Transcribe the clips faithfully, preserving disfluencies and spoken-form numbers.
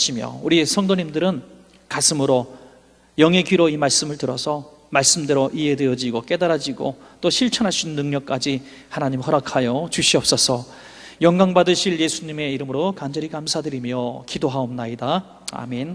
치며 우리 성도님들은 가슴으로 영의 귀로 이 말씀을 들어서 말씀대로 이해되어지고 깨달아지고 또 실천할 수 있는 능력까지 하나님 허락하여 주시옵소서. 영광 받으실 예수님의 이름으로 간절히 감사드리며 기도하옵나이다. 아멘.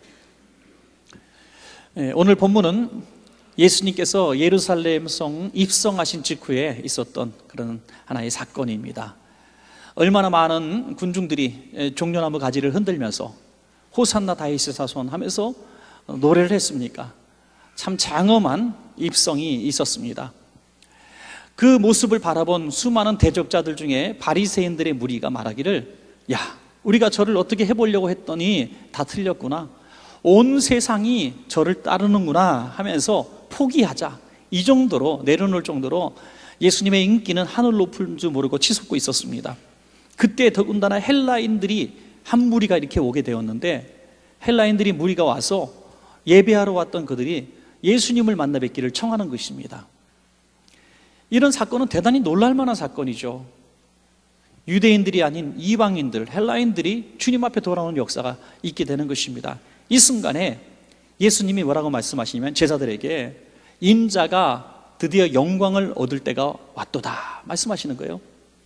오늘 본문은 예수님께서 예루살렘 성 입성하신 직후에 있었던 그런 하나의 사건입니다. 얼마나 많은 군중들이 종려나무 가지를 흔들면서 호산나 다윗의 자손 하면서 노래를 했습니까? 참 장엄한 입성이 있었습니다. 그 모습을 바라본 수많은 대적자들 중에 바리새인들의 무리가 말하기를, 야, 우리가 저를 어떻게 해보려고 했더니 다 틀렸구나, 온 세상이 저를 따르는구나 하면서 포기하자, 이 정도로 내려놓을 정도로 예수님의 인기는 하늘 높은 줄 모르고 치솟고 있었습니다. 그때 더군다나 헬라인들이 한 무리가 이렇게 오게 되었는데, 헬라인들이 무리가 와서 예배하러 왔던 그들이 예수님을 만나 뵙기를 청하는 것입니다. 이런 사건은 대단히 놀랄 만한 사건이죠. 유대인들이 아닌 이방인들, 헬라인들이 주님 앞에 돌아오는 역사가 있게 되는 것입니다. 이 순간에 예수님이 뭐라고 말씀하시냐면 제자들에게 인자가 드디어 영광을 얻을 때가 왔도다 말씀하시는 거예요.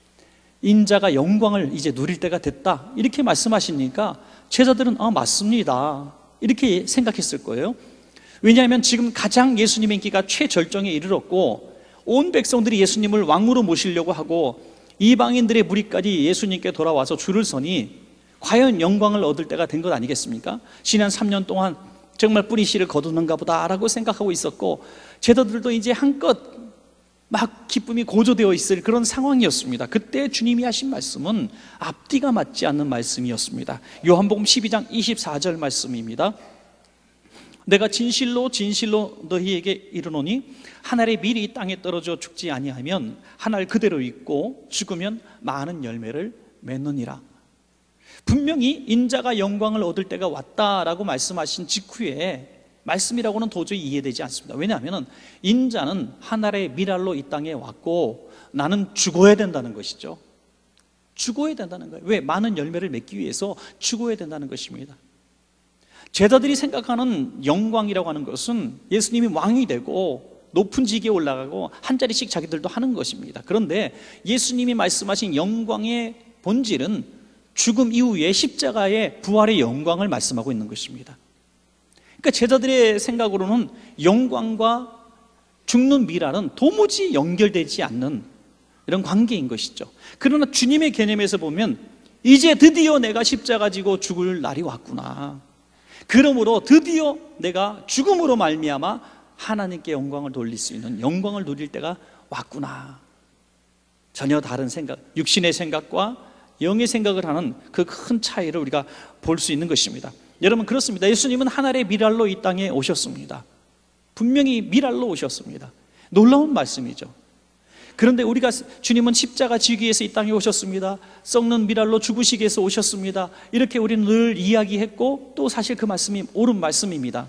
인자가 영광을 이제 누릴 때가 됐다 이렇게 말씀하시니까 제자들은 아, 맞습니다 이렇게 생각했을 거예요. 왜냐하면 지금 가장 예수님의 인기가 최절정에 이르렀고 온 백성들이 예수님을 왕으로 모시려고 하고 이방인들의 무리까지 예수님께 돌아와서 줄을 서니 과연 영광을 얻을 때가 된 것 아니겠습니까? 지난 삼 년 동안 정말 뿌리씨를 거두는가 보다라고 생각하고 있었고 제자들도 이제 한껏 막 기쁨이 고조되어 있을 그런 상황이었습니다. 그때 주님이 하신 말씀은 앞뒤가 맞지 않는 말씀이었습니다. 요한복음 십이 장 이십사 절 말씀입니다. 내가 진실로 진실로 너희에게 이르노니 한 알의 밀이 이 땅에 떨어져 죽지 아니하면 한 알 그대로 있고 죽으면 많은 열매를 맺느니라. 분명히 인자가 영광을 얻을 때가 왔다라고 말씀하신 직후에 말씀이라고는 도저히 이해되지 않습니다. 왜냐하면 인자는 하늘의 미랄로 이 땅에 왔고 나는 죽어야 된다는 것이죠. 죽어야 된다는 거예요. 왜? 많은 열매를 맺기 위해서 죽어야 된다는 것입니다. 제자들이 생각하는 영광이라고 하는 것은 예수님이 왕이 되고 높은 지기에 올라가고 한 자리씩 자기들도 하는 것입니다. 그런데 예수님이 말씀하신 영광의 본질은 죽음 이후에 십자가의 부활의 영광을 말씀하고 있는 것입니다. 그러니까 제자들의 생각으로는 영광과 죽는 미랄은 도무지 연결되지 않는 이런 관계인 것이죠. 그러나 주님의 개념에서 보면 이제 드디어 내가 십자가 지고 죽을 날이 왔구나, 그러므로 드디어 내가 죽음으로 말미암아 하나님께 영광을 돌릴 수 있는 영광을 누릴 때가 왔구나, 전혀 다른 생각, 육신의 생각과 영의 생각을 하는 그 큰 차이를 우리가 볼 수 있는 것입니다. 여러분, 그렇습니다. 예수님은 하늘의 미랄로 이 땅에 오셨습니다. 분명히 미랄로 오셨습니다. 놀라운 말씀이죠. 그런데 우리가 주님은 십자가 지기 위해서 이 땅에 오셨습니다, 썩는 미랄로 죽으시기 위해서 오셨습니다, 이렇게 우리는 늘 이야기했고 또 사실 그 말씀이 옳은 말씀입니다.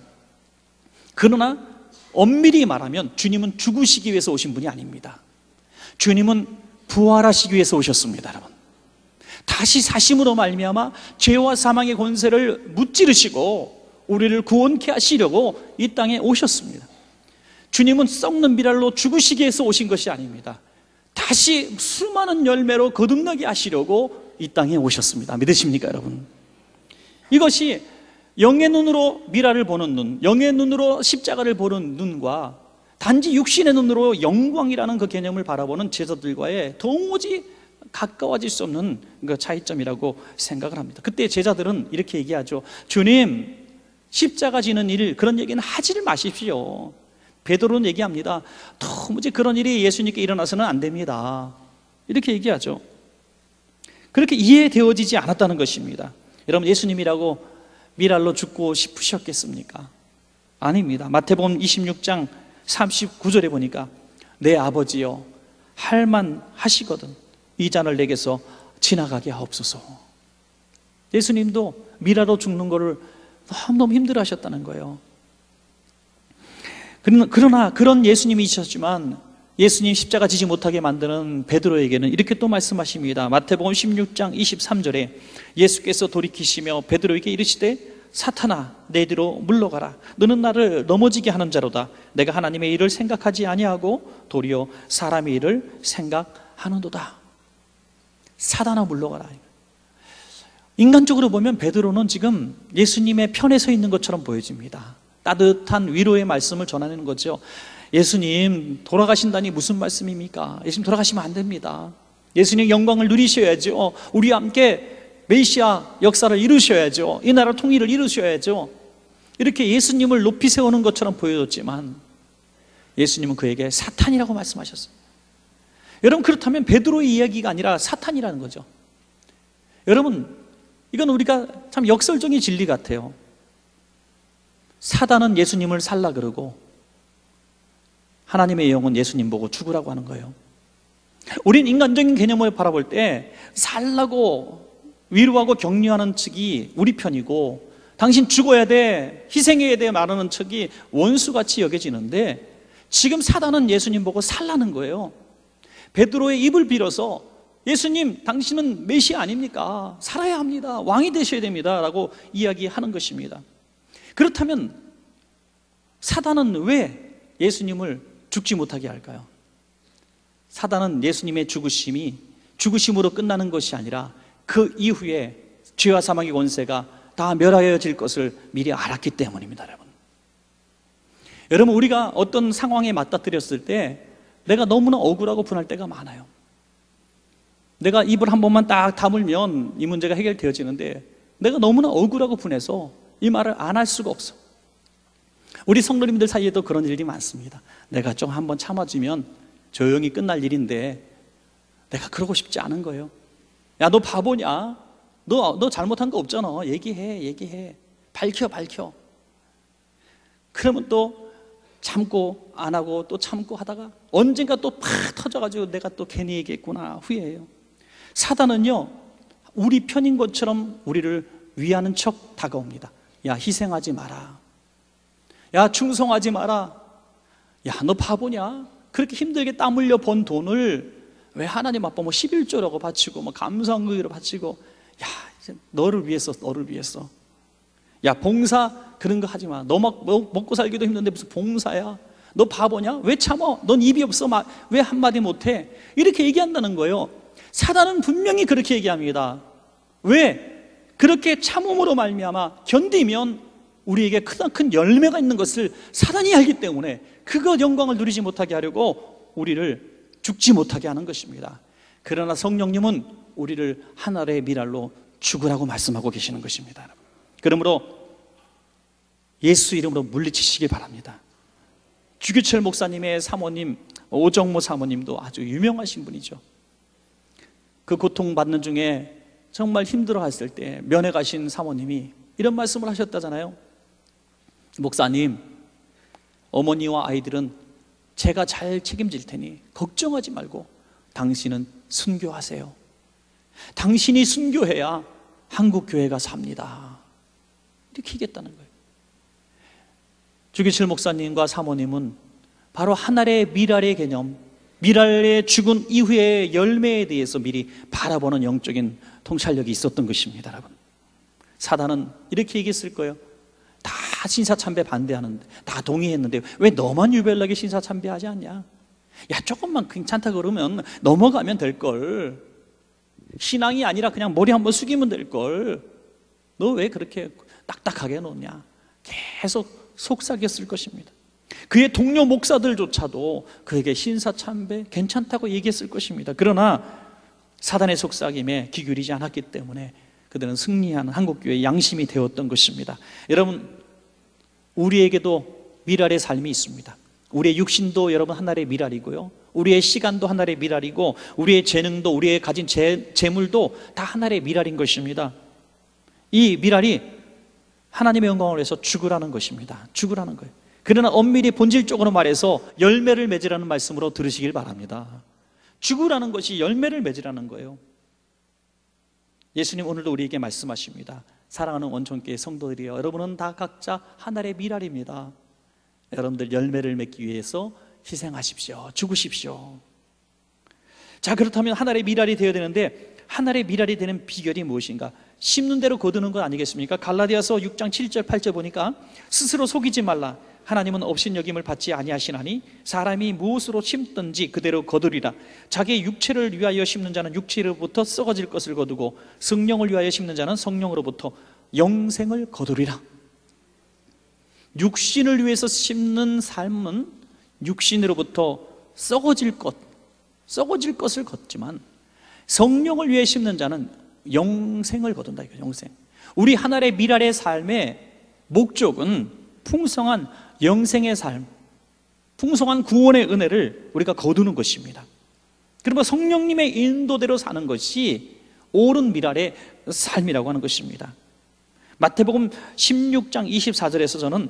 그러나 엄밀히 말하면 주님은 죽으시기 위해서 오신 분이 아닙니다. 주님은 부활하시기 위해서 오셨습니다. 여러분, 다시 사심으로 말미암아 죄와 사망의 권세를 무찌르시고 우리를 구원케 하시려고 이 땅에 오셨습니다. 주님은 썩는 미랄로 죽으시기 위해서 오신 것이 아닙니다. 다시 수많은 열매로 거듭나게 하시려고 이 땅에 오셨습니다. 믿으십니까, 여러분? 이것이 영의 눈으로 미랄을 보는 눈, 영의 눈으로 십자가를 보는 눈과 단지 육신의 눈으로 영광이라는 그 개념을 바라보는 제자들과의 도무지 가까워질 수 없는 그 차이점이라고 생각을 합니다. 그때 제자들은 이렇게 얘기하죠. 주님, 십자가 지는 일, 그런 얘기는 하지를 마십시오. 베드로는 얘기합니다. 도무지 그런 일이 예수님께 일어나서는 안 됩니다. 이렇게 얘기하죠. 그렇게 이해되어지지 않았다는 것입니다. 여러분, 예수님이라고 미랄로 죽고 싶으셨겠습니까? 아닙니다. 마태복음 이십육 장 삼십구 절에 보니까 내 아버지여, 할만 하시거든 이 잔을 내게서 지나가게 하옵소서. 예수님도 미라로 죽는 것을 너무너무 힘들어 하셨다는 거예요. 그러나 그런 예수님이셨지만 예수님 십자가 지지 못하게 만드는 베드로에게는 이렇게 또 말씀하십니다. 마태복음 십육 장 이십삼 절에 예수께서 돌이키시며 베드로에게 이르시되 사탄아 내 뒤로 물러가라. 너는 나를 넘어지게 하는 자로다. 내가 하나님의 일을 생각하지 아니하고 도리어 사람의 일을 생각하는도다. 사탄아 물러가라. 인간적으로 보면 베드로는 지금 예수님의 편에 서 있는 것처럼 보여집니다. 따뜻한 위로의 말씀을 전하는 거죠. 예수님 돌아가신다니 무슨 말씀입니까? 예수님 돌아가시면 안 됩니다. 예수님 영광을 누리셔야죠. 우리와 함께 메시아 역사를 이루셔야죠. 이 나라 통일을 이루셔야죠. 이렇게 예수님을 높이 세우는 것처럼 보여졌지만 예수님은 그에게 사탄이라고 말씀하셨어요. 여러분, 그렇다면 베드로의 이야기가 아니라 사탄이라는 거죠. 여러분, 이건 우리가 참 역설적인 진리 같아요. 사단은 예수님을 살라 그러고 하나님의 영은 예수님 보고 죽으라고 하는 거예요. 우린 인간적인 개념을 바라볼 때 살라고 위로하고 격려하는 측이 우리 편이고 당신 죽어야 돼, 희생해야 돼 말하는 측이 원수같이 여겨지는데 지금 사단은 예수님 보고 살라는 거예요. 베드로의 입을 빌어서 예수님 당신은 메시아 아닙니까? 살아야 합니다. 왕이 되셔야 됩니다 라고 이야기하는 것입니다. 그렇다면 사단은 왜 예수님을 죽지 못하게 할까요? 사단은 예수님의 죽으심이 죽으심으로 끝나는 것이 아니라 그 이후에 죄와 사망의 권세가 다 멸하여질 것을 미리 알았기 때문입니다. 여러분, 여러분 우리가 어떤 상황에 맞닥뜨렸을 때 내가 너무나 억울하고 분할 때가 많아요. 내가 입을 한 번만 딱 다물면 이 문제가 해결되어지는데 내가 너무나 억울하고 분해서 이 말을 안 할 수가 없어. 우리 성도님들 사이에도 그런 일이 많습니다. 내가 좀 한번 참아주면 조용히 끝날 일인데 내가 그러고 싶지 않은 거예요. 야, 너 바보냐? 너, 너 잘못한 거 없잖아. 얘기해, 얘기해. 밝혀, 밝혀. 그러면 또 참고 안 하고 또 참고 하다가 언젠가 또 팍 터져가지고 내가 또 괜히 얘기했구나 후회해요. 사단은요, 우리 편인 것처럼 우리를 위하는 척 다가옵니다. 야, 희생하지 마라. 야, 충성하지 마라. 야, 너 바보냐? 그렇게 힘들게 땀 흘려 번 돈을 왜 하나님 앞에 뭐 십일조라고 바치고 뭐 감사한의로 바치고, 야, 이제 너를 위해서, 너를 위해서. 야, 봉사 그런 거 하지 마. 너 막 먹고 살기도 힘든데 무슨 봉사야? 너 바보냐? 왜 참어? 넌 입이 없어? 왜 한마디 못해? 이렇게 얘기한다는 거예요. 사단은 분명히 그렇게 얘기합니다. 왜? 그렇게 참음으로 말미암아 견디면 우리에게 크나큰 열매가 있는 것을 사단이 알기 때문에 그거 영광을 누리지 못하게 하려고 우리를 죽지 못하게 하는 것입니다. 그러나 성령님은 우리를 하늘의 미랄로 죽으라고 말씀하고 계시는 것입니다. 그러므로 예수 이름으로 물리치시기 바랍니다. 주규철 목사님의 사모님 오정모 사모님도 아주 유명하신 분이죠. 그 고통받는 중에 정말 힘들어했을 때 면회 가신 사모님이 이런 말씀을 하셨다잖아요. 목사님, 어머니와 아이들은 제가 잘 책임질 테니 걱정하지 말고 당신은 순교하세요. 당신이 순교해야 한국교회가 삽니다. 이렇게 얘기했다는 거예요. 주기철 목사님과 사모님은 바로 하늘의 미랄의 개념, 미랄의 죽은 이후의 열매에 대해서 미리 바라보는 영적인 통찰력이 있었던 것입니다. 여러분, 사단은 이렇게 얘기했을 거예요. 다 신사참배 반대하는데, 다 동의했는데 왜 너만 유별나게 신사참배하지 않냐? 야, 조금만 괜찮다 그러면 넘어가면 될걸. 신앙이 아니라 그냥 머리 한번 숙이면 될걸. 너 왜 그렇게 딱딱하게 놓냐? 계속 속삭였을 것입니다. 그의 동료 목사들조차도 그에게 신사참배 괜찮다고 얘기했을 것입니다. 그러나 사단의 속삭임에 귀 기울이지 않았기 때문에 그들은 승리하는 한국교회의 양심이 되었던 것입니다. 여러분, 우리에게도 미랄의 삶이 있습니다. 우리의 육신도 여러분 하나의 미랄이고요, 우리의 시간도 하나의 미랄이고, 우리의 재능도, 우리의 가진 재, 재물도 다 하나의 미랄인 것입니다. 이 미랄이 하나님의 영광을 위해서 죽으라는 것입니다. 죽으라는 거예요. 그러나 엄밀히 본질적으로 말해서 열매를 맺으라는 말씀으로 들으시길 바랍니다. 죽으라는 것이 열매를 맺으라는 거예요. 예수님 오늘도 우리에게 말씀하십니다. 사랑하는 원천교회 성도들이여, 여러분은 다 각자 하나의 미랄입니다. 여러분들 열매를 맺기 위해서 희생하십시오. 죽으십시오. 자, 그렇다면 한 알의 미랄이 되어야 되는데 한 알의 미랄이 되는 비결이 무엇인가? 심는 대로 거두는 것 아니겠습니까? 갈라디아서 육 장 칠 절 팔 절 보니까 스스로 속이지 말라. 하나님은 업신여김을 받지 아니하시나니 사람이 무엇으로 심든지 그대로 거두리라. 자기의 육체를 위하여 심는 자는 육체로부터 썩어질 것을 거두고 성령을 위하여 심는 자는 성령으로부터 영생을 거두리라. 육신을 위해서 심는 삶은 육신으로부터 썩어질 것, 썩어질 것을 걷지만 성령을 위해 심는 자는 영생을 거둔다. 이거 영생. 우리 하나의 미랄의 삶의 목적은 풍성한 영생의 삶, 풍성한 구원의 은혜를 우리가 거두는 것입니다. 그러면 성령님의 인도대로 사는 것이 옳은 미랄의 삶이라고 하는 것입니다. 마태복음 십육 장 이십사 절에서 저는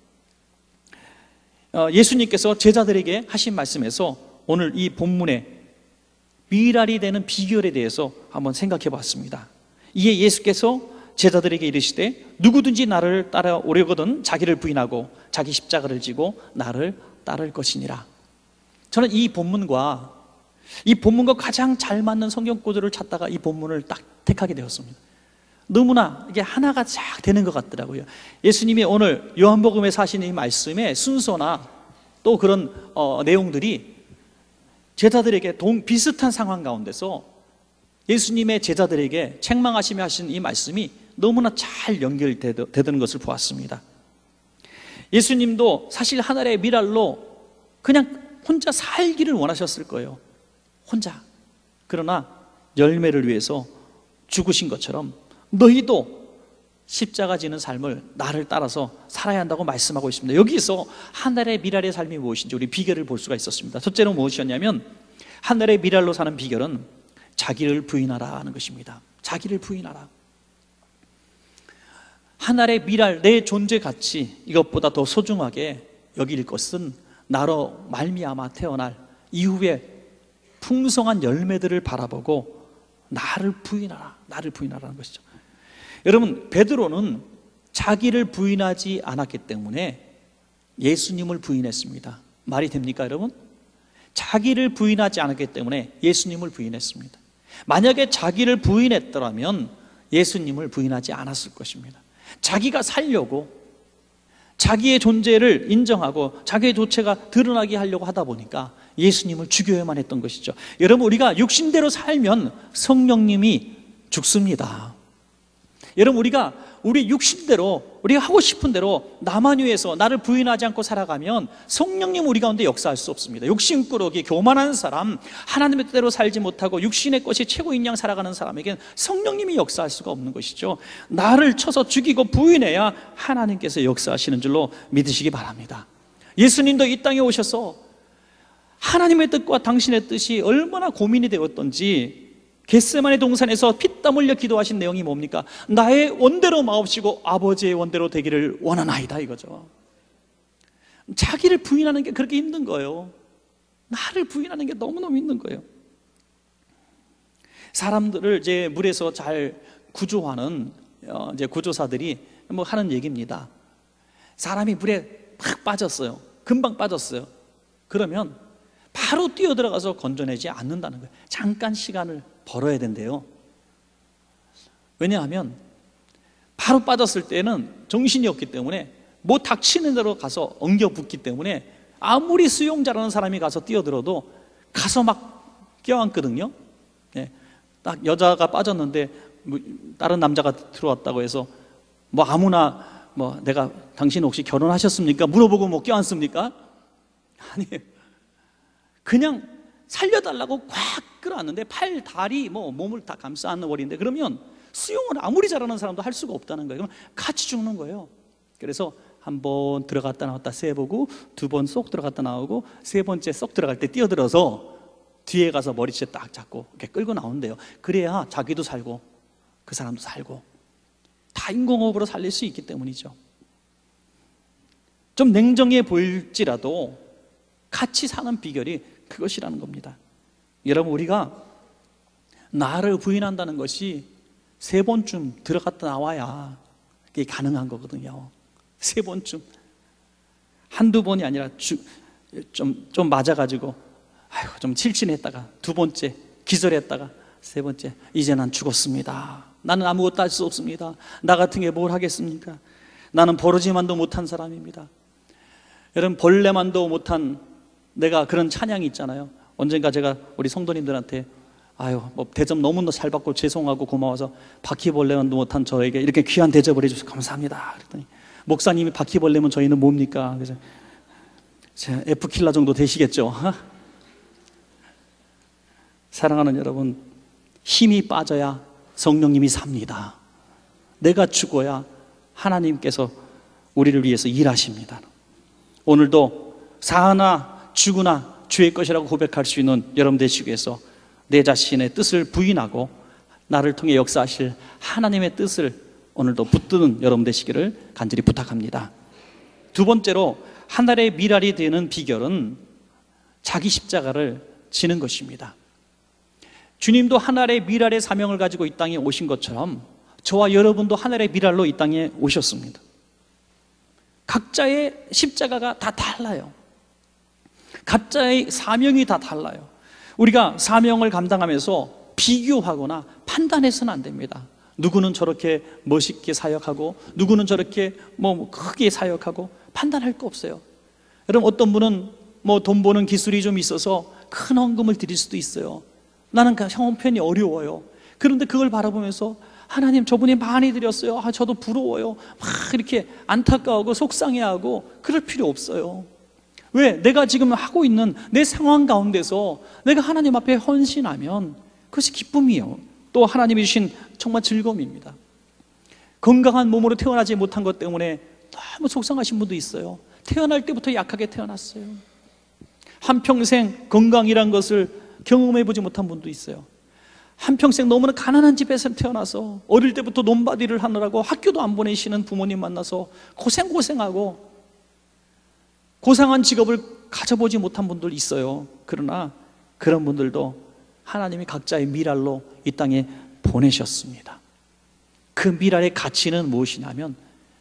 예수님께서 제자들에게 하신 말씀에서 오늘 이 본문의 미랄이 되는 비결에 대해서 한번 생각해 봤습니다. 이에 예수께서 제자들에게 이르시되 누구든지 나를 따라오려거든 자기를 부인하고 자기 십자가를 지고 나를 따를 것이니라. 저는 이 본문과 이 본문과 가장 잘 맞는 성경 구절을 찾다가 이 본문을 딱 택하게 되었습니다. 너무나 이게 하나가 쫙 되는 것 같더라고요. 예수님이 오늘 요한복음에서 하신 이 말씀의 순서나 또 그런 어, 내용들이 제자들에게 동 비슷한 상황 가운데서 예수님의 제자들에게 책망하시며 하신 이 말씀이 너무나 잘 연결되는 것을 보았습니다. 예수님도 사실 하늘의 미랄로 그냥 혼자 살기를 원하셨을 거예요. 혼자. 그러나 열매를 위해서 죽으신 것처럼 너희도 십자가 지는 삶을 나를 따라서 살아야 한다고 말씀하고 있습니다. 여기서 하늘의 미랄의 삶이 무엇인지 우리 비결을 볼 수가 있었습니다. 첫째로 무엇이었냐면 하늘의 미랄로 사는 비결은 자기를 부인하라 하는 것입니다. 자기를 부인하라. 하늘의 미랄, 내 존재 가치 이것보다 더 소중하게 여길 것은 나로 말미암아 태어날 이후에 풍성한 열매들을 바라보고 나를 부인하라, 나를 부인하라는 것이죠. 여러분, 베드로는 자기를 부인하지 않았기 때문에 예수님을 부인했습니다. 말이 됩니까, 여러분? 자기를 부인하지 않았기 때문에 예수님을 부인했습니다. 만약에 자기를 부인했더라면 예수님을 부인하지 않았을 것입니다. 자기가 살려고 자기의 존재를 인정하고 자기의 존재가 드러나게 하려고 하다 보니까 예수님을 죽여야만 했던 것이죠. 여러분, 우리가 육신대로 살면 성령님이 죽습니다. 여러분, 우리가 우리 육신대로 우리가 하고 싶은 대로 나만 위해서 나를 부인하지 않고 살아가면 성령님 우리 가운데 역사할 수 없습니다. 욕심꾸러기, 교만한 사람, 하나님의 뜻대로 살지 못하고 육신의 것이 최고인 양 살아가는 사람에겐 성령님이 역사할 수가 없는 것이죠. 나를 쳐서 죽이고 부인해야 하나님께서 역사하시는 줄로 믿으시기 바랍니다. 예수님도 이 땅에 오셔서 하나님의 뜻과 당신의 뜻이 얼마나 고민이 되었던지 겟세마네 동산에서 피땀 흘려 기도하신 내용이 뭡니까? 나의 원대로 마옵시고 아버지의 원대로 되기를 원하나이다, 이거죠. 자기를 부인하는 게 그렇게 힘든 거예요. 나를 부인하는 게 너무너무 힘든 거예요. 사람들을 이제 물에서 잘 구조하는 어, 이제 구조사들이 뭐 하는 얘기입니다. 사람이 물에 팍 빠졌어요. 금방 빠졌어요. 그러면 바로 뛰어들어가서 건져내지 않는다는 거예요. 잠깐 시간을 벌어야 된대요. 왜냐하면 바로 빠졌을 때는 정신이 없기 때문에 뭐 닥치는 대로 가서 엉겨 붙기 때문에 아무리 수영 잘하는 사람이 가서 뛰어들어도 가서 막 껴안거든요. 네. 딱 여자가 빠졌는데 뭐 다른 남자가 들어왔다고 해서 뭐 아무나 뭐 내가 당신 혹시 결혼하셨습니까? 물어보고 뭐 껴안습니까? 아니에요. 그냥 살려달라고 꽉 끌어안는데 팔, 다리, 뭐 몸을 다 감싸 안는 월인데 그러면 수영을 아무리 잘하는 사람도 할 수가 없다는 거예요. 그럼 같이 죽는 거예요. 그래서 한 번 들어갔다 나왔다 세보고 두 번 쏙 들어갔다 나오고 세 번째 쏙 들어갈 때 뛰어들어서 뒤에 가서 머리채 딱 잡고 이렇게 끌고 나온대요. 그래야 자기도 살고 그 사람도 살고 다 인공호흡으로 살릴 수 있기 때문이죠. 좀 냉정해 보일지라도 같이 사는 비결이 그것이라는 겁니다. 여러분, 우리가 나를 부인한다는 것이 세 번쯤 들어갔다 나와야 그게 가능한 거거든요. 세 번쯤. 한두 번이 아니라 주, 좀, 좀 맞아가지고 아이고 좀 칠진했다가 두 번째 기절했다가 세 번째 이제 난 죽었습니다. 나는 아무것도 할 수 없습니다. 나 같은 게 뭘 하겠습니까? 나는 버르지만도 못한 사람입니다. 여러분, 벌레만도 못한 내가 그런 찬양이 있잖아요. 언젠가 제가 우리 성도님들한테 아유 뭐 대접 너무 잘 받고 죄송하고 고마워서 바퀴벌레만도 못한 저에게 이렇게 귀한 대접을 해주셔서 감사합니다 그랬더니 목사님이 바퀴벌레면 저희는 뭡니까? 그래서 제가 F킬러 정도 되시겠죠? 사랑하는 여러분, 힘이 빠져야 성령님이 삽니다. 내가 죽어야 하나님께서 우리를 위해서 일하십니다. 오늘도 사나 죽으나 주의 것이라고 고백할 수 있는 여러분 되시기 위해서 내 자신의 뜻을 부인하고 나를 통해 역사하실 하나님의 뜻을 오늘도 붙드는 여러분 되시기를 간절히 부탁합니다. 두 번째로 하늘의 미랄이 되는 비결은 자기 십자가를 지는 것입니다. 주님도 하늘의 미랄의 사명을 가지고 이 땅에 오신 것처럼 저와 여러분도 하늘의 미랄로 이 땅에 오셨습니다. 각자의 십자가가 다 달라요. 각자의 사명이 다 달라요. 우리가 사명을 감당하면서 비교하거나 판단해서는 안 됩니다. 누구는 저렇게 멋있게 사역하고 누구는 저렇게 뭐 크게 사역하고 판단할 거 없어요. 여러분, 어떤 분은 뭐 돈 버는 기술이 좀 있어서 큰 헌금을 드릴 수도 있어요. 나는 그 형편이 어려워요. 그런데 그걸 바라보면서 하나님 저분이 많이 드렸어요. 아, 저도 부러워요. 막 이렇게 안타까워하고 속상해하고 그럴 필요 없어요. 왜? 내가 지금 하고 있는 내 상황 가운데서 내가 하나님 앞에 헌신하면 그것이 기쁨이요, 또 하나님이 주신 정말 즐거움입니다. 건강한 몸으로 태어나지 못한 것 때문에 너무 속상하신 분도 있어요. 태어날 때부터 약하게 태어났어요. 한평생 건강이란 것을 경험해보지 못한 분도 있어요. 한평생 너무나 가난한 집에서 태어나서 어릴 때부터 논바디를 하느라고 학교도 안 보내시는 부모님 만나서 고생고생하고 고상한 직업을 가져보지 못한 분들 있어요. 그러나 그런 분들도 하나님이 각자의 미랄로 이 땅에 보내셨습니다. 그 미랄의 가치는 무엇이냐면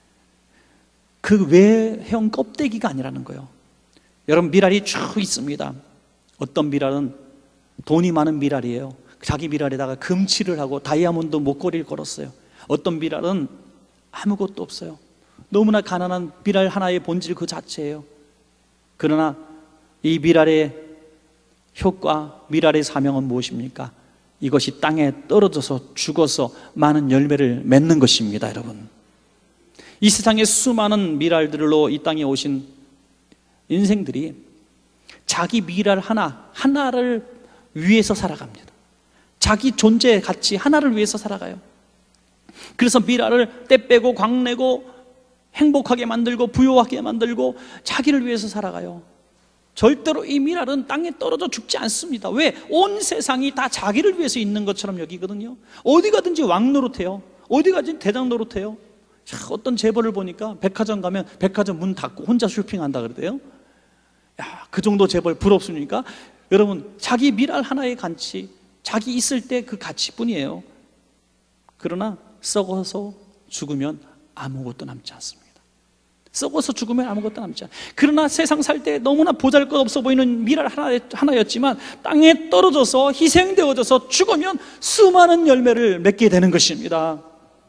그 외형 껍데기가 아니라는 거예요. 여러분, 미랄이 쭉 있습니다. 어떤 미랄은 돈이 많은 미랄이에요. 자기 미랄에다가 금칠을 하고 다이아몬드 목걸이를 걸었어요. 어떤 미랄은 아무것도 없어요. 너무나 가난한 미랄 하나의 본질 그 자체예요. 그러나 이 미랄의 효과, 미랄의 사명은 무엇입니까? 이것이 땅에 떨어져서 죽어서 많은 열매를 맺는 것입니다. 여러분, 이 세상에 수많은 미랄들로 이 땅에 오신 인생들이 자기 미랄 하나 하나를 위해서 살아갑니다. 자기 존재 가치 하나를 위해서 살아가요. 그래서 미랄을 떼 빼고 광내고 행복하게 만들고 부유하게 만들고 자기를 위해서 살아가요. 절대로 이 미랄은 땅에 떨어져 죽지 않습니다. 왜? 온 세상이 다 자기를 위해서 있는 것처럼 여기거든요. 어디 가든지 왕 노릇해요. 어디 가든지 대장 노릇해요. 자, 어떤 재벌을 보니까 백화점 가면 백화점 문 닫고 혼자 쇼핑한다 그러대요. 야, 그 정도 재벌 부럽습니까? 여러분, 자기 미랄 하나의 가치, 자기 있을 때 그 가치뿐이에요. 그러나 썩어서 죽으면 아무것도 남지 않습니다. 썩어서 죽으면 아무것도 남지 않아요. 그러나 세상 살 때 너무나 보잘것없어 보이는 미랄 하나, 하나였지만 땅에 떨어져서 희생되어져서 죽으면 수많은 열매를 맺게 되는 것입니다.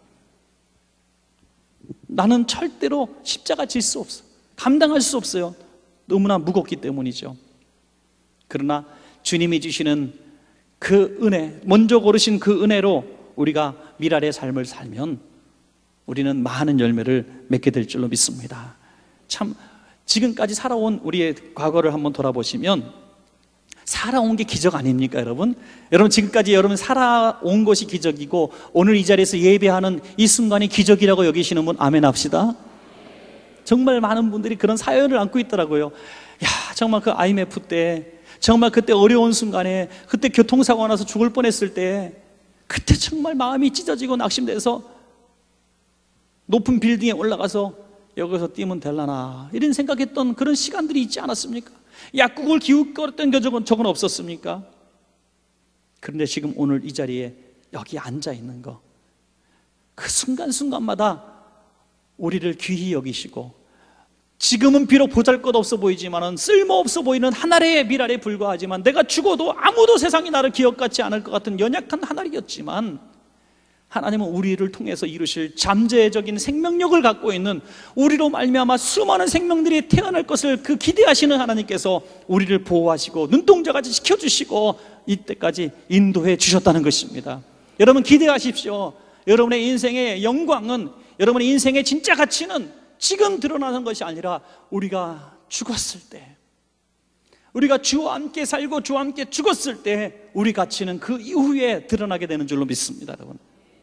나는 절대로 십자가 질 수 없어, 감당할 수 없어요. 너무나 무겁기 때문이죠. 그러나 주님이 주시는 그 은혜, 먼저 고르신 그 은혜로 우리가 미랄의 삶을 살면 우리는 많은 열매를 맺게 될 줄로 믿습니다. 참, 지금까지 살아온 우리의 과거를 한번 돌아보시면 살아온 게 기적 아닙니까, 여러분? 여러분, 지금까지 여러분 살아온 것이 기적이고 오늘 이 자리에서 예배하는 이 순간이 기적이라고 여기시는 분 아멘 합시다. 정말 많은 분들이 그런 사연을 안고 있더라고요. 야, 정말 그 아이엠에프 때, 정말 그때 어려운 순간에, 그때 교통사고가 나서 죽을 뻔했을 때, 그때 정말 마음이 찢어지고 낙심돼서 높은 빌딩에 올라가서 여기서 뛰면 될라나 이런 생각했던 그런 시간들이 있지 않았습니까? 약국을 기웃거렸던 적은, 적은 없었습니까? 그런데 지금 오늘 이 자리에 여기 앉아 있는 거, 그 순간순간마다 우리를 귀히 여기시고 지금은 비록 보잘것없어 보이지만은 쓸모없어 보이는 한 알의 밀알에 불과하지만, 내가 죽어도 아무도 세상이 나를 기억하지 않을 것 같은 연약한 한 알이었지만, 하나님은 우리를 통해서 이루실 잠재적인 생명력을 갖고 있는, 우리로 말미암아 수많은 생명들이 태어날 것을 그 기대하시는 하나님께서 우리를 보호하시고 눈동자같이 지켜주시고 이때까지 인도해 주셨다는 것입니다. 여러분, 기대하십시오. 여러분의 인생의 영광은, 여러분의 인생의 진짜 가치는 지금 드러나는 것이 아니라 우리가 죽었을 때, 우리가 주와 함께 살고 주와 함께 죽었을 때 우리 가치는 그 이후에 드러나게 되는 줄로 믿습니다, 여러분.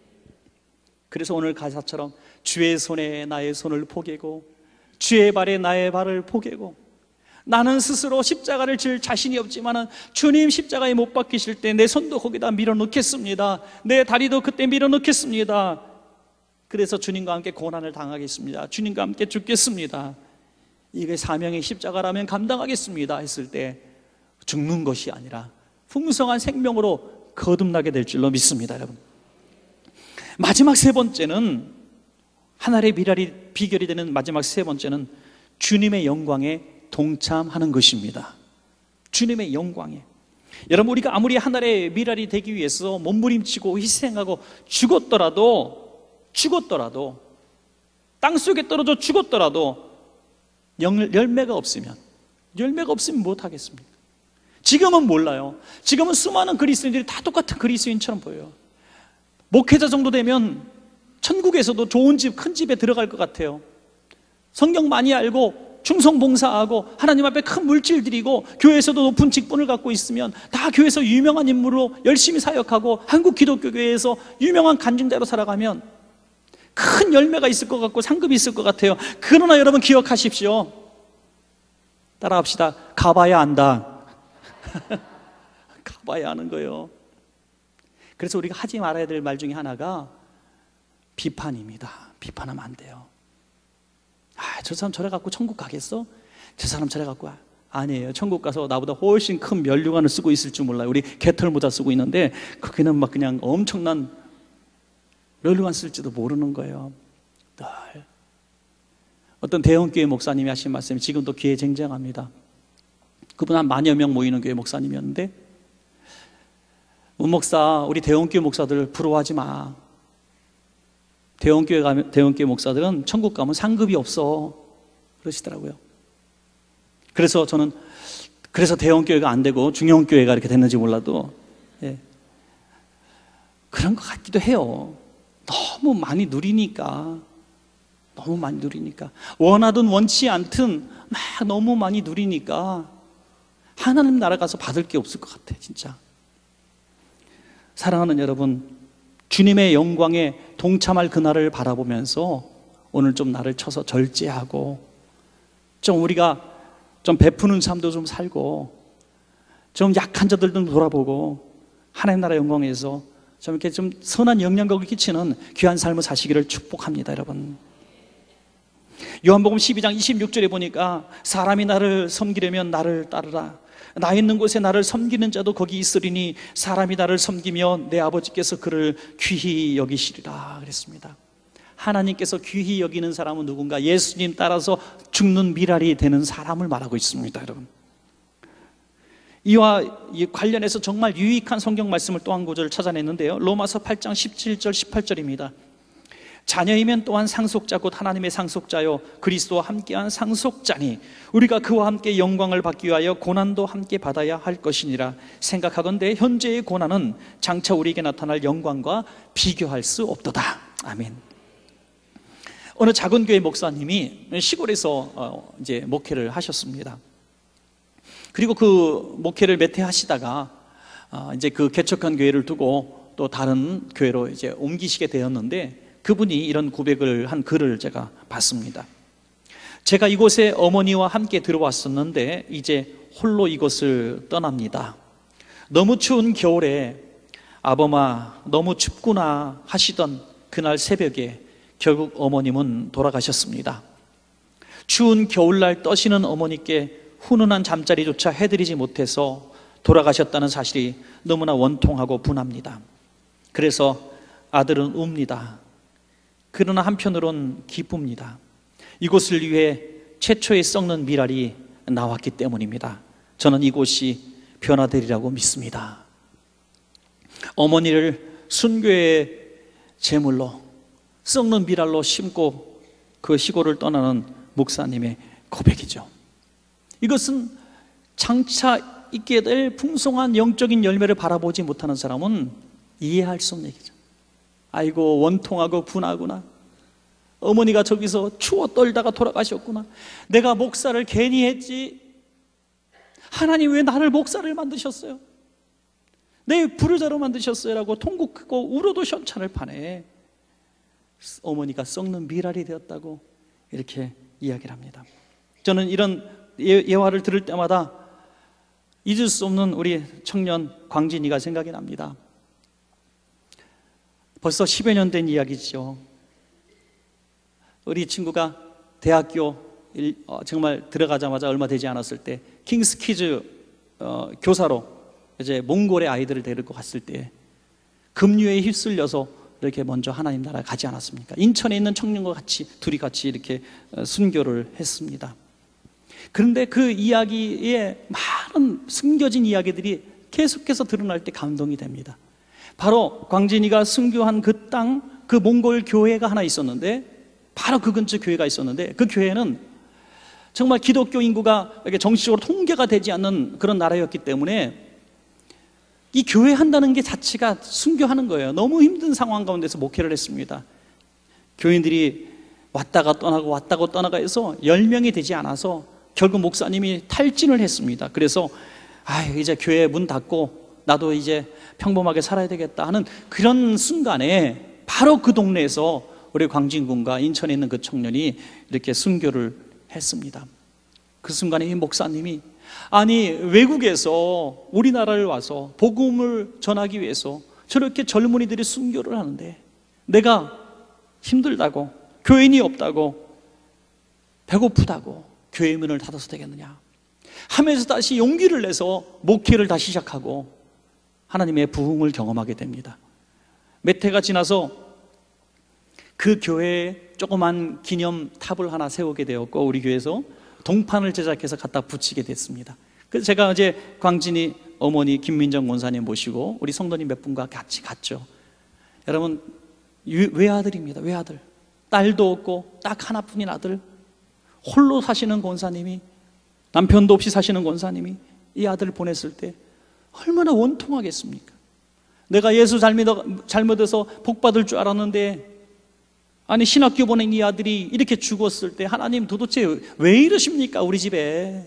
그래서 오늘 가사처럼 주의 손에 나의 손을 포개고 주의 발에 나의 발을 포개고, 나는 스스로 십자가를 질 자신이 없지만은 주님 십자가에 못 박히실 때 내 손도 거기다 밀어넣겠습니다. 내 다리도 그때 밀어넣겠습니다. 그래서 주님과 함께 고난을 당하겠습니다. 주님과 함께 죽겠습니다. 이게 사명의 십자가라면 감당하겠습니다 했을 때 죽는 것이 아니라 풍성한 생명으로 거듭나게 될 줄로 믿습니다, 여러분. 마지막 세 번째는, 하늘의 미랄이 비결이 되는 마지막 세 번째는 주님의 영광에 동참하는 것입니다. 주님의 영광에. 여러분, 우리가 아무리 하늘의 미랄이 되기 위해서 몸부림치고 희생하고 죽었더라도 죽었더라도 땅속에 떨어져 죽었더라도 열매가 없으면 열매가 없으면 못하겠습니까? 지금은 몰라요. 지금은 수많은 그리스도인들이 다 똑같은 그리스도인처럼 보여요. 목회자 정도 되면 천국에서도 좋은 집, 큰 집에 들어갈 것 같아요. 성경 많이 알고 충성 봉사하고 하나님 앞에 큰 물질 드리고 교회에서도 높은 직분을 갖고 있으면 다 교회에서 유명한 인물로 열심히 사역하고 한국 기독교교회에서 유명한 간증자로 살아가면 큰 열매가 있을 것 같고 상급이 있을 것 같아요. 그러나 여러분, 기억하십시오. 따라합시다. 가봐야 안다. 가봐야 하는 거예요. 그래서 우리가 하지 말아야 될 말 중에 하나가 비판입니다. 비판하면 안 돼요. 아, 저 사람 저래 갖고 천국 가겠어? 저 사람 저래 갖고. 아니에요. 천국 가서 나보다 훨씬 큰 면류관을 쓰고 있을 줄 몰라요. 우리 개털 모자 쓰고 있는데 거기는 막 그냥 엄청난 면류관 쓸지도 모르는 거예요. 늘. 어떤 대형교회 목사님이 하신 말씀이 지금도 귀에 쟁쟁합니다. 그분 한 만여 명 모이는 교회 목사님이었는데, 문 목사, 우리 대형교회 목사들 부러워하지 마. 대형교회 가면, 대형교회 목사들은 천국 가면 상급이 없어. 그러시더라고요. 그래서 저는, 그래서 대형교회가 안 되고 중형교회가 이렇게 됐는지 몰라도, 예, 그런 것 같기도 해요. 너무 많이 누리니까, 너무 많이 누리니까, 원하든 원치 않든 막 너무 많이 누리니까 하나님 나라 가서 받을 게 없을 것 같아, 진짜. 사랑하는 여러분, 주님의 영광에 동참할 그날을 바라보면서 오늘 좀 나를 쳐서 절제하고, 좀 우리가 좀 베푸는 삶도 좀 살고, 좀 약한 자들도 돌아보고, 하나님 나라 영광에서 좀 이렇게 좀 선한 영향력을 끼치는 귀한 삶을 사시기를 축복합니다, 여러분. 요한복음 십이 장 이십육 절에 보니까 사람이 나를 섬기려면 나를 따르라. 나 있는 곳에 나를 섬기는 자도 거기 있으리니 사람이 나를 섬기며 내 아버지께서 그를 귀히 여기시리라 그랬습니다. 하나님께서 귀히 여기는 사람은 누군가? 예수님 따라서 죽는 미랄이 되는 사람을 말하고 있습니다, 여러분. 이와 관련해서 정말 유익한 성경 말씀을 또 한 구절을 찾아냈는데요, 로마서 팔 장 십칠 절 십팔 절입니다. 자녀이면 또한 상속자 곧 하나님의 상속자요 그리스도와 함께한 상속자니 우리가 그와 함께 영광을 받기 위하여 고난도 함께 받아야 할 것이니라. 생각하건대 현재의 고난은 장차 우리에게 나타날 영광과 비교할 수 없도다. 아멘. 어느 작은 교회 목사님이 시골에서 이제 목회를 하셨습니다. 그리고 그 목회를 몇 해 하시다가 이제 그 개척한 교회를 두고 또 다른 교회로 이제 옮기시게 되었는데, 그분이 이런 고백을 한 글을 제가 봤습니다. 제가 이곳에 어머니와 함께 들어왔었는데 이제 홀로 이곳을 떠납니다. 너무 추운 겨울에 아범아 너무 춥구나 하시던 그날 새벽에 결국 어머님은 돌아가셨습니다. 추운 겨울날 떠시는 어머니께 훈훈한 잠자리조차 해드리지 못해서 돌아가셨다는 사실이 너무나 원통하고 분합니다. 그래서 아들은 웁니다. 그러나 한편으론 기쁩니다. 이곳을 위해 최초의 썩는 미랄이 나왔기 때문입니다. 저는 이곳이 변화되리라고 믿습니다. 어머니를 순교의 제물로 썩는 미랄로 심고 그 시골을 떠나는 목사님의 고백이죠. 이것은 장차 있게 될 풍성한 영적인 열매를 바라보지 못하는 사람은 이해할 수 없는 얘기죠. 아이고 원통하고 분하구나. 어머니가 저기서 추워 떨다가 돌아가셨구나. 내가 목사를 괜히 했지. 하나님 왜 나를 목사를 만드셨어요? 내 부르자로 만드셨어요? 라고 통곡하고 울어도 현찬을 파네. 어머니가 썩는 미랄이 되었다고 이렇게 이야기를 합니다. 저는 이런 예화를 들을 때마다 잊을 수 없는 우리 청년 광진이가 생각이 납니다. 벌써 십여 년 된 이야기죠. 우리 친구가 대학교 정말 들어가자마자 얼마 되지 않았을 때 킹스키즈 교사로 이제 몽골의 아이들을 데리고 갔을 때 급류에 휩쓸려서 이렇게 먼저 하나님 나라에 가지 않았습니까? 인천에 있는 청년과 같이 둘이 같이 이렇게 순교를 했습니다. 그런데 그 이야기에 많은 숨겨진 이야기들이 계속해서 드러날 때 감동이 됩니다. 바로 광진이가 순교한 그 땅, 그 몽골 교회가 하나 있었는데, 바로 그 근처 교회가 있었는데, 그 교회는 정말 기독교 인구가 이렇게 정치적으로 통계가 되지 않는 그런 나라였기 때문에 이 교회 한다는 게 자체가 순교하는 거예요. 너무 힘든 상황 가운데서 목회를 했습니다. 교인들이 왔다가 떠나고 왔다가 떠나가 해서 열 명이 되지 않아서 결국 목사님이 탈진을 했습니다. 그래서 아, 이제 교회 문 닫고 나도 이제 평범하게 살아야 되겠다 하는 그런 순간에 바로 그 동네에서 우리 광진군과 인천에 있는 그 청년이 이렇게 순교를 했습니다. 그 순간에 이 목사님이 아니 외국에서 우리나라를 와서 복음을 전하기 위해서 저렇게 젊은이들이 순교를 하는데 내가 힘들다고, 교인이 없다고, 배고프다고 교회 문을 닫아서 되겠느냐 하면서 다시 용기를 내서 목회를 다시 시작하고 하나님의 부흥을 경험하게 됩니다. 몇 해가 지나서 그 교회에 조그만 기념탑을 하나 세우게 되었고 우리 교회에서 동판을 제작해서 갖다 붙이게 됐습니다. 그래서 제가 어제 광진이 어머니 김민정 권사님 모시고 우리 성도님 몇 분과 같이 갔죠. 여러분 외아들입니다. 외아들, 딸도 없고 딱 하나뿐인 아들, 홀로 사시는 권사님이, 남편도 없이 사시는 권사님이 이 아들을 보냈을 때 얼마나 원통하겠습니까? 내가 예수 잘못해서 복 받을 줄 알았는데 아니 신학교 보낸 이 아들이 이렇게 죽었을 때 하나님 도대체 왜 이러십니까? 우리 집에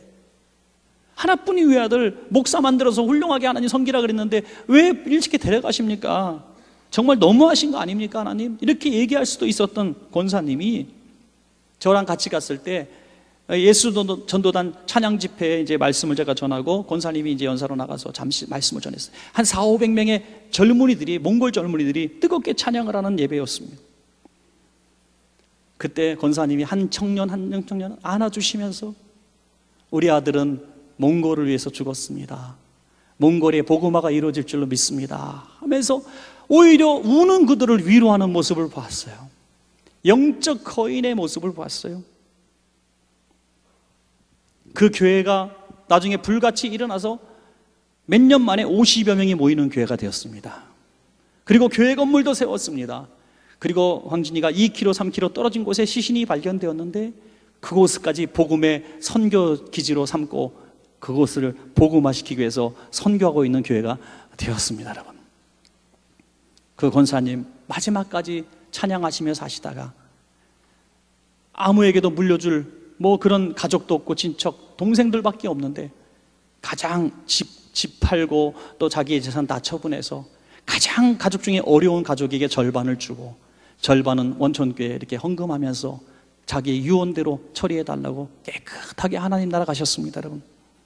하나뿐인 외아들 목사 만들어서 훌륭하게 하나님 섬기라 그랬는데 왜 일찍이 데려가십니까? 정말 너무하신 거 아닙니까 하나님? 이렇게 얘기할 수도 있었던 권사님이 저랑 같이 갔을 때 예수 전도단 찬양 집회에 이제 말씀을 제가 전하고 권사님이 이제 연사로 나가서 잠시 말씀을 전했어요. 한 사오백 명의 젊은이들이, 몽골 젊은이들이 뜨겁게 찬양을 하는 예배였습니다. 그때 권사님이 한 청년 한 청년 안아주시면서 우리 아들은 몽골을 위해서 죽었습니다. 몽골의 복음화가 이루어질 줄로 믿습니다 하면서 오히려 우는 그들을 위로하는 모습을 봤어요. 영적 거인의 모습을 봤어요. 그 교회가 나중에 불같이 일어나서 몇 년 만에 오십여 명이 모이는 교회가 되었습니다. 그리고 교회 건물도 세웠습니다. 그리고 황진이가 이 킬로미터, 삼 킬로미터 떨어진 곳에 시신이 발견되었는데 그곳까지 복음의 선교 기지로 삼고 그곳을 복음화시키기 위해서 선교하고 있는 교회가 되었습니다. 여러분, 그 권사님 마지막까지 찬양하시며 사시다가 아무에게도 물려줄 뭐 그런 가족도 없고 친척, 동생들밖에 없는데 가장 집, 집 팔고 또 자기의 재산 다 처분해서 가장 가족 중에 어려운 가족에게 절반을 주고 절반은 원천교회에 이렇게 헌금하면서 자기의 유언대로 처리해달라고 깨끗하게 하나님 나라 가셨습니다. 여러분,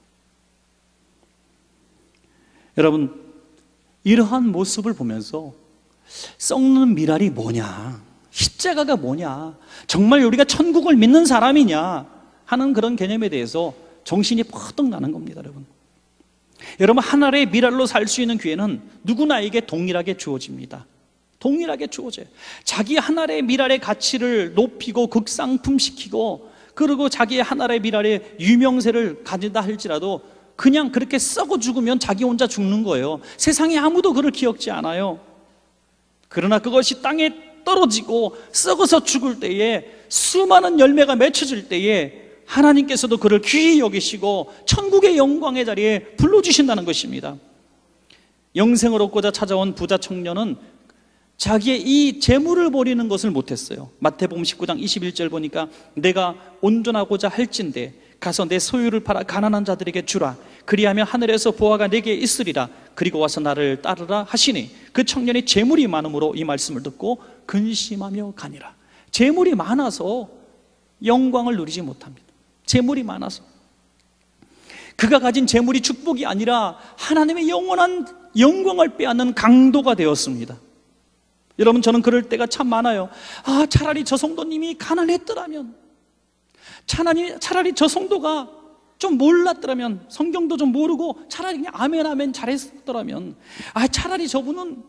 여러분 이러한 모습을 보면서 썩는 미랄이 뭐냐, 십자가가 뭐냐, 정말 우리가 천국을 믿는 사람이냐 하는 그런 개념에 대해서 정신이 퍼뜩 나는 겁니다. 여러분, 여러분 하나의 미랄로 살 수 있는 기회는 누구나에게 동일하게 주어집니다. 동일하게 주어져요. 자기 하나의 미랄의 가치를 높이고 극상품시키고 그리고 자기의 하나의 미랄의 유명세를 가진다 할지라도 그냥 그렇게 썩어 죽으면 자기 혼자 죽는 거예요. 세상에 아무도 그를 기억지 않아요. 그러나 그것이 땅에 떨어지고 썩어서 죽을 때에 수많은 열매가 맺혀질 때에 하나님께서도 그를 귀히 여기시고 천국의 영광의 자리에 불러주신다는 것입니다. 영생을 얻고자 찾아온 부자 청년은 자기의 이 재물을 버리는 것을 못했어요. 마태복음 십구 장 이십일 절 보니까 내가 온전하고자 할진대 가서 내 소유를 팔아 가난한 자들에게 주라. 그리하면 하늘에서 보화가 내게 있으리라. 그리고 와서 나를 따르라 하시니 그 청년이 재물이 많음으로 이 말씀을 듣고 근심하며 가니라. 재물이 많아서 영광을 누리지 못합니다. 재물이 많아서. 그가 가진 재물이 축복이 아니라 하나님의 영원한 영광을 빼앗는 강도가 되었습니다. 여러분, 저는 그럴 때가 참 많아요. 아, 차라리 저 성도님이 가난했더라면, 차라리, 차라리 저 성도가 좀 몰랐더라면, 성경도 좀 모르고 차라리 그냥 아멘 아멘 잘했더라면, 아, 차라리 저분은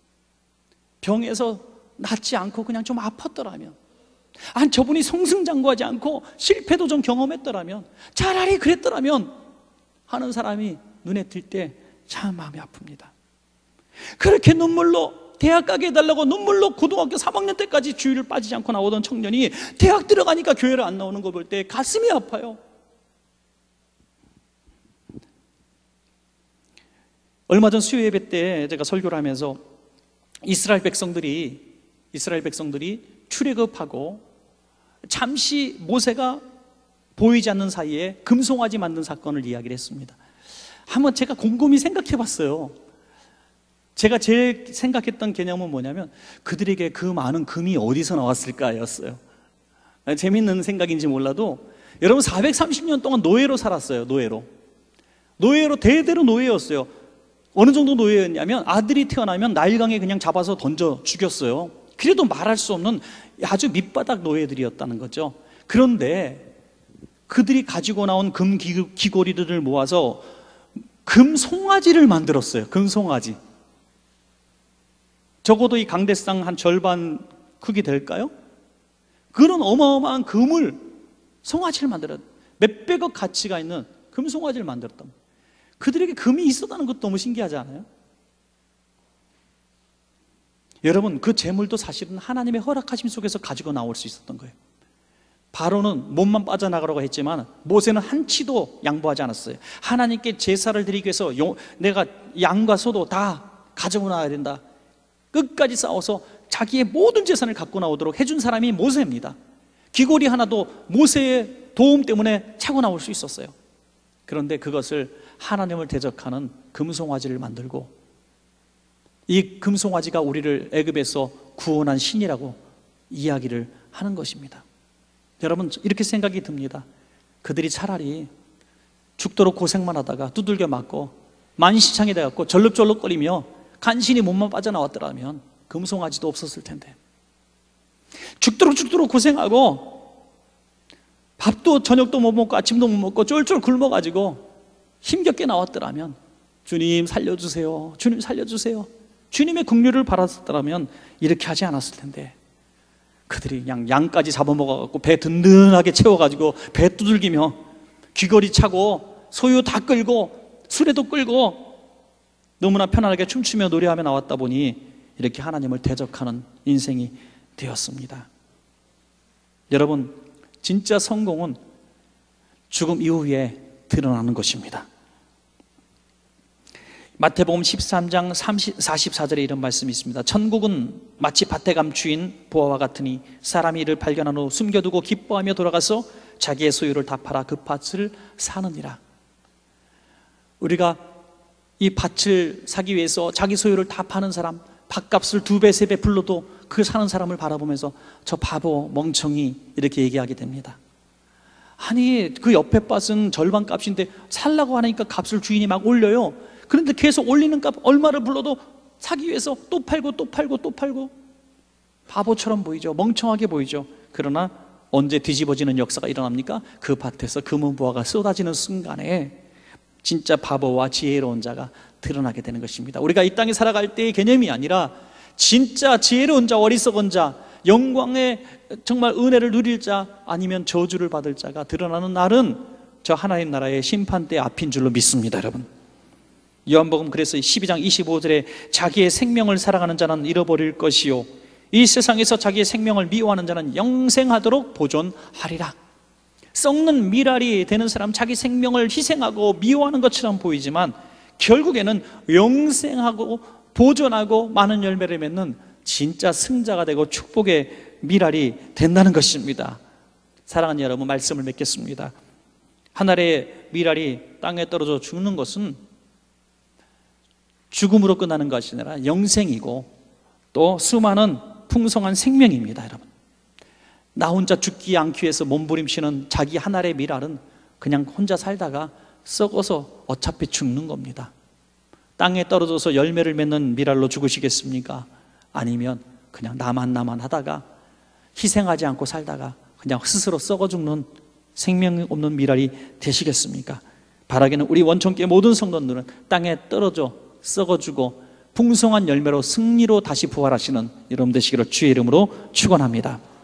병에서 낫지 않고 그냥 좀 아팠더라면, 아, 저분이 성승장구하지 않고 실패도 좀 경험했더라면, 차라리 그랬더라면 하는 사람이 눈에 띌 때 참 마음이 아픕니다. 그렇게 눈물로 대학 가게 해달라고 눈물로 고등학교 삼 학년 때까지 주일을 빠지지 않고 나오던 청년이 대학 들어가니까 교회를 안 나오는 거 볼 때 가슴이 아파요. 얼마 전 수요 예배 때 제가 설교를 하면서 이스라엘 백성들이 이스라엘 백성들이 출애굽하고 잠시 모세가 보이지 않는 사이에 금송아지 만든 사건을 이야기를 했습니다. 한번 제가 곰곰이 생각해 봤어요. 제가 제일 생각했던 개념은 뭐냐면 그들에게 그 많은 금이 어디서 나왔을까였어요. 재밌는 생각인지 몰라도 여러분, 사백삼십 년 동안 노예로 살았어요. 노예로 노예로 대대로 노예였어요. 어느 정도 노예였냐면 아들이 태어나면 나일강에 그냥 잡아서 던져 죽였어요. 그래도 말할 수 없는 아주 밑바닥 노예들이었다는 거죠. 그런데 그들이 가지고 나온 금 귀고리들을 모아서 금 송아지를 만들었어요. 금 송아지. 적어도 이 강대상 한 절반 크기 될까요? 그런 어마어마한 금을, 송아지를 만들었, 몇백억 가치가 있는 금 송아지를 만들었던, 그들에게 금이 있었다는 것도 너무 신기하지 않아요? 여러분, 그 재물도 사실은 하나님의 허락하심 속에서 가지고 나올 수 있었던 거예요. 바로는 몸만 빠져나가라고 했지만 모세는 한치도 양보하지 않았어요. 하나님께 제사를 드리기 위해서 용, 내가 양과 소도 다 가지고 나와야 된다. 끝까지 싸워서 자기의 모든 재산을 갖고 나오도록 해준 사람이 모세입니다. 귀고리 하나도 모세의 도움 때문에 차고 나올 수 있었어요. 그런데 그것을 하나님을 대적하는 금송아지를 만들고, 이 금송아지가 우리를 애굽에서 구원한 신이라고 이야기를 하는 것입니다. 여러분, 이렇게 생각이 듭니다. 그들이 차라리 죽도록 고생만 하다가 두들겨 맞고 만시창이 돼갖고 절룩절룩거리며 간신히 몸만 빠져나왔더라면 금송아지도 없었을 텐데, 죽도록 죽도록 고생하고 밥도 저녁도 못 먹고 아침도 못 먹고 쫄쫄 굶어가지고 힘겹게 나왔더라면, 주님 살려주세요, 주님 살려주세요, 주님의 긍휼을 바랐더라면 이렇게 하지 않았을 텐데, 그들이 그냥 양까지 잡아먹어갖고 배 든든하게 채워가지고 배 두들기며 귀걸이 차고 소유 다 끌고 수레도 끌고 너무나 편안하게 춤추며 노래하며 나왔다 보니 이렇게 하나님을 대적하는 인생이 되었습니다. 여러분, 진짜 성공은 죽음 이후에 드러나는 것입니다. 마태복음 십삼 장 사십사 절에 이런 말씀이 있습니다. 천국은 마치 밭에 감추인 보화와 같으니 사람이 이를 발견한 후 숨겨두고 기뻐하며 돌아가서 자기의 소유를 다 팔아 그 밭을 사느니라. 우리가 이 밭을 사기 위해서 자기 소유를 다 파는 사람, 밭값을 두 배, 세 배 불러도 그 사는 사람을 바라보면서 저 바보, 멍청이 이렇게 얘기하게 됩니다. 아니, 그 옆에 밭은 절반 값인데 살라고 하니까 값을 주인이 막 올려요. 그런데 계속 올리는 값 얼마를 불러도 사기 위해서 또 팔고 또 팔고 또 팔고 바보처럼 보이죠. 멍청하게 보이죠. 그러나 언제 뒤집어지는 역사가 일어납니까? 그 밭에서 금은보화가 쏟아지는 순간에 진짜 바보와 지혜로운 자가 드러나게 되는 것입니다. 우리가 이 땅에 살아갈 때의 개념이 아니라 진짜 지혜로운 자, 어리석은 자, 영광의 정말 은혜를 누릴 자 아니면 저주를 받을 자가 드러나는 날은 저 하나님 나라의 심판대 앞인 줄로 믿습니다. 여러분, 요한복음 그래서 십이 장 이십오 절에 자기의 생명을 사랑하는 자는 잃어버릴 것이요 이 세상에서 자기의 생명을 미워하는 자는 영생하도록 보존하리라. 썩는 미랄이 되는 사람, 자기 생명을 희생하고 미워하는 것처럼 보이지만 결국에는 영생하고 보존하고 많은 열매를 맺는 진짜 승자가 되고 축복의 미랄이 된다는 것입니다. 사랑하는 여러분, 말씀을 맺겠습니다. 하늘의 미랄이 땅에 떨어져 죽는 것은 죽음으로 끝나는 것이 아니라 영생이고 또 수많은 풍성한 생명입니다. 여러분, 나 혼자 죽지 않기 위해서 몸부림치는 자기 하늘의 미랄은 그냥 혼자 살다가 썩어서 어차피 죽는 겁니다. 땅에 떨어져서 열매를 맺는 미랄로 죽으시겠습니까? 아니면 그냥 나만 나만 하다가 희생하지 않고 살다가 그냥 스스로 썩어 죽는 생명 없는 미랄이 되시겠습니까? 바라기는 우리 원천교회 모든 성도들은 땅에 떨어져 썩어 죽고 풍성한 열매로 승리로 다시 부활하시는 여러분 되시기를 주의 이름으로 축원합니다.